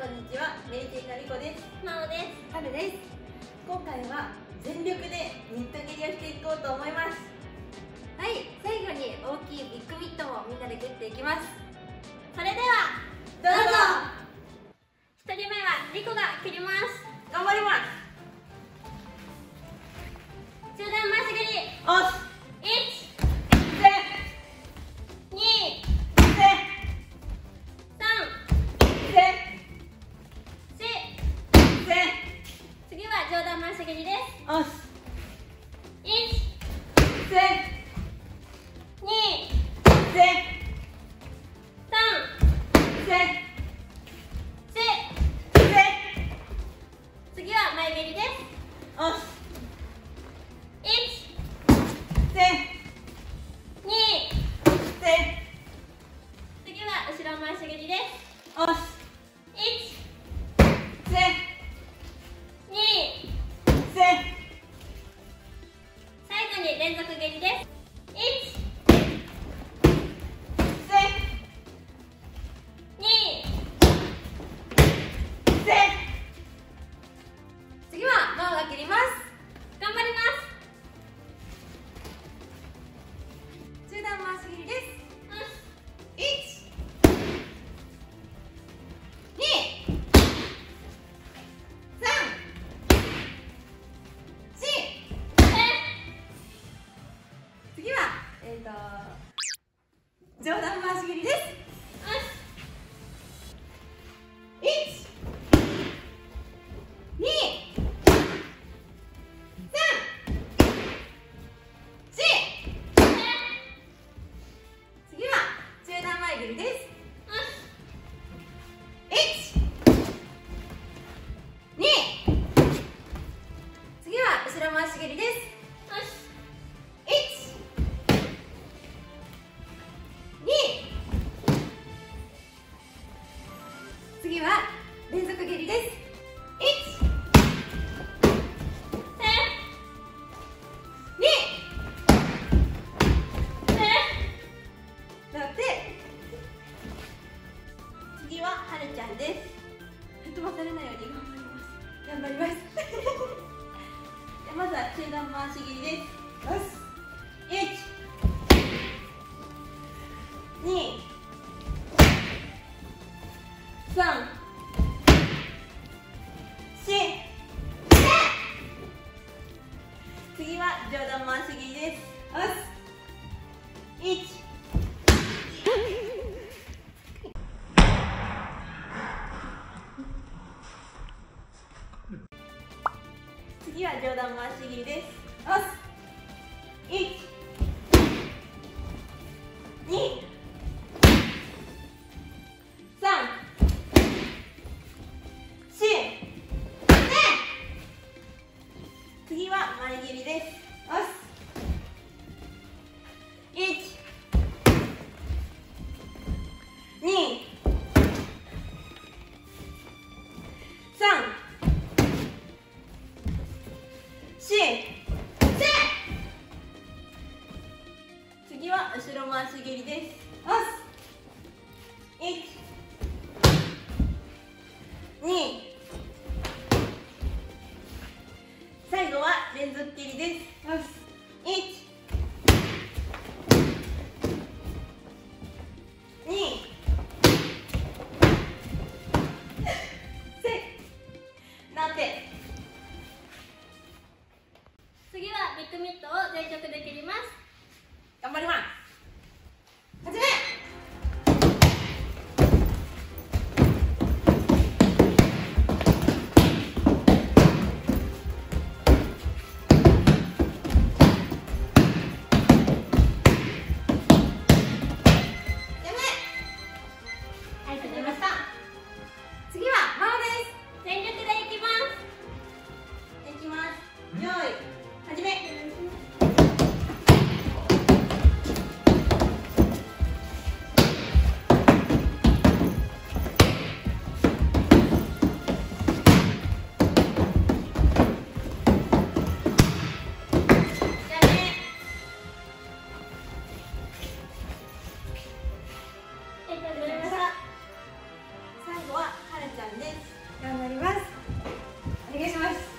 こんにちは。メリチェリのリコです。 なおです。 はるです。今回は全力でミット蹴りをしていこうと思います。 はい、最後に大きいビッグミットもみんなで蹴っていきます。それではどうぞ。 1人目はリコが蹴ります。 頑張ります。 中段回し蹴り。 おし。 上段回し蹴りです。 おし。 1、 せ。 2、 せ。 3、 せ。 4、 せ。 次は前蹴りです。 おし。 1、 せ。 2、 せ。 次は後ろ回し蹴りです。 おし。 1、 せ。 2、 せ。 最後に連続蹴りです。1、 せ。 2、 せ。 次は真央が蹴ります。頑張ります。 中段回し蹴りです。1、2、3、次は上段回し蹴りです。1、2、3、4。次は中段前蹴りです。1、2。次は後ろ回し蹴りです。次は連続蹴りです。1、2、なって、次ははるちゃんです。吹っ飛ばされないように頑張ります。まずは中段回し蹴りです。1、2、3、4。次は上段回し蹴りです。1、次は上段回し蹴りです。1、2、3、4。次は前蹴りです。1、2、3、4。次は後ろ回し蹴りです。1、2。最後は連続蹴りです。1、2、なんて。 次はビッグミットを全力で蹴ります。 頑張ります。始め。次は真央です。 全力でいきます。 いきます。よい、始め。 願いします。